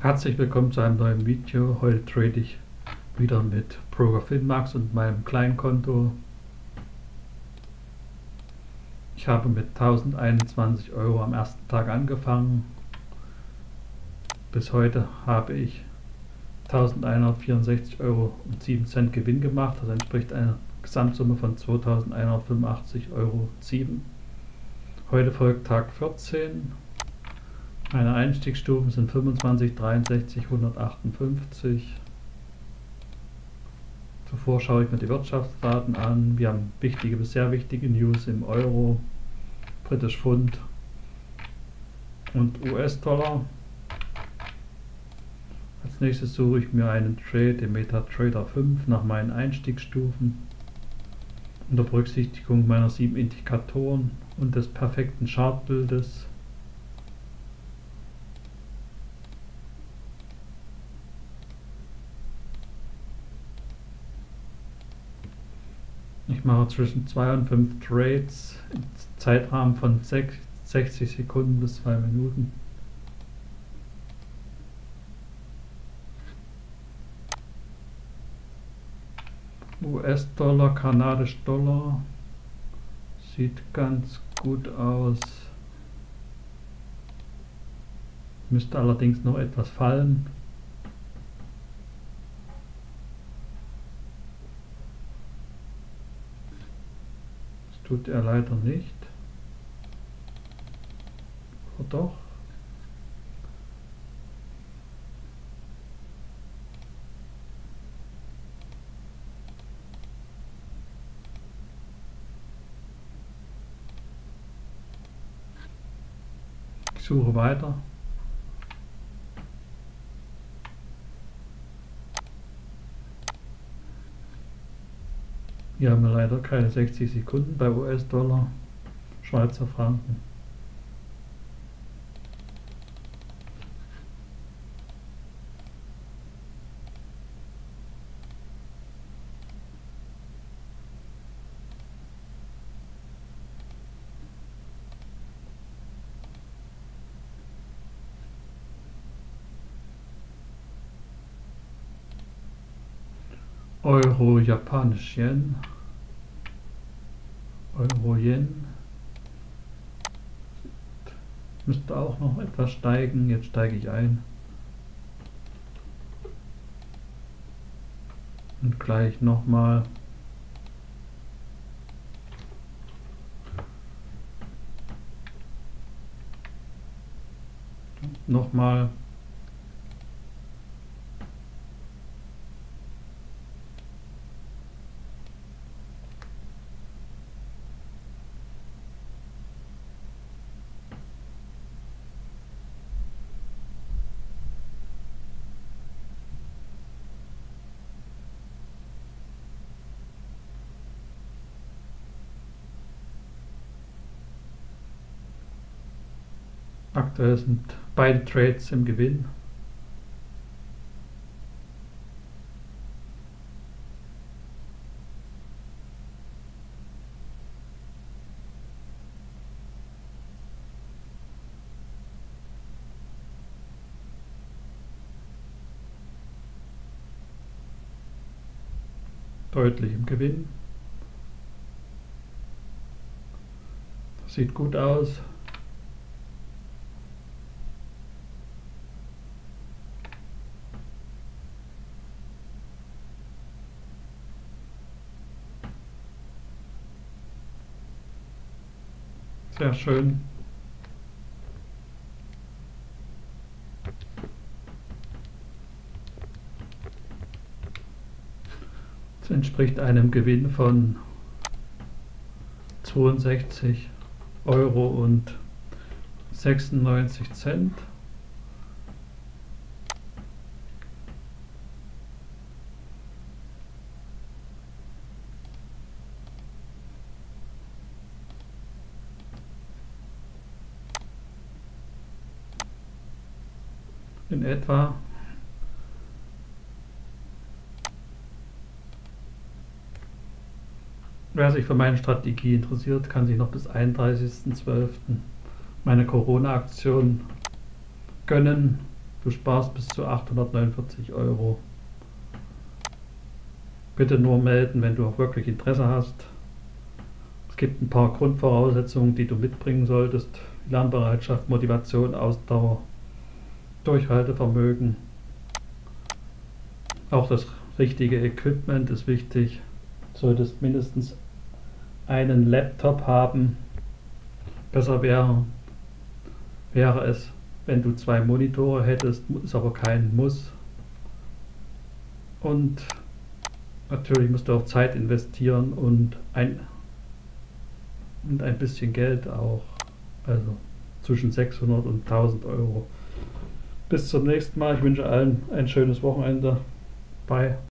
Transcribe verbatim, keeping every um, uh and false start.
Herzlich willkommen zu einem neuen Video. Heute trade ich wieder mit Broker Finmax und meinem Kleinkonto. Ich habe mit tausendeinundzwanzig Euro am ersten Tag angefangen. Bis heute habe ich eintausendeinhundertvierundsechzig Euro und sieben Cent Gewinn gemacht. Das entspricht einer Gesamtsumme von zweitausendeinhundertfünfundachtzig Euro sieben. Heute folgt Tag vierzehn. Meine Einstiegsstufen sind fünfundzwanzig, dreiundsechzig, hundertachtundfünfzig. Zuvor schaue ich mir die Wirtschaftsdaten an. Wir haben wichtige bis sehr wichtige News im Euro, Britisch Pfund und U S-Dollar. Als nächstes suche ich mir einen Trade im MetaTrader fünf nach meinen Einstiegsstufen. Unter Berücksichtigung meiner sieben Indikatoren und des perfekten Chartbildes. Ich mache zwischen zwei und fünf Trades im Zeitrahmen von sechzig Sekunden bis zwei Minuten. U S-Dollar, kanadisch Dollar, sieht ganz gut aus. Müsste allerdings noch etwas fallen. Tut er leider nicht. Oder doch? Ich suche weiter. Hier haben wir leider keine sechzig Sekunden bei U S-Dollar, Schweizer Franken. Euro, Japanisch Yen, Euro Yen, müsste auch noch etwas steigen, jetzt steige ich ein und gleich nochmal. Nochmal. Aktuell sind beide Trades im Gewinn. Deutlich im Gewinn. Das sieht gut aus. Sehr schön. Das entspricht einem Gewinn von zweiundsechzig Euro und sechsundneunzig Cent. In etwa. Wer sich für meine Strategie interessiert, kann sich noch bis einunddreißigsten zwölften meine Corona-Aktion gönnen. Du sparst bis zu achthundertneunundvierzig Euro. Bitte nur melden, wenn du auch wirklich Interesse hast. Es gibt ein paar Grundvoraussetzungen, die du mitbringen solltest. Lernbereitschaft, Motivation, Ausdauer, Durchhaltevermögen. Auch das richtige Equipment ist wichtig. Du solltest mindestens einen Laptop haben. Besser wäre, wäre es, wenn du zwei Monitore hättest, ist aber kein Muss. Und natürlich musst du auch Zeit investieren und ein, und ein bisschen Geld auch. Also zwischen sechshundert und tausend Euro. Bis zum nächsten Mal. Ich wünsche allen ein schönes Wochenende. Bye.